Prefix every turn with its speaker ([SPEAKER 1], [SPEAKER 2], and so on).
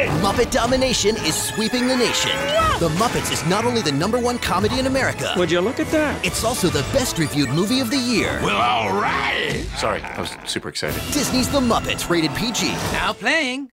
[SPEAKER 1] Muppet domination is sweeping the nation. The Muppets is not only the #1 comedy in America.
[SPEAKER 2] Would you look at that?
[SPEAKER 1] It's also the best reviewed movie of the year.
[SPEAKER 3] Well, all right.
[SPEAKER 4] Sorry, I was super excited.
[SPEAKER 1] Disney's The Muppets, rated PG.
[SPEAKER 5] Now playing.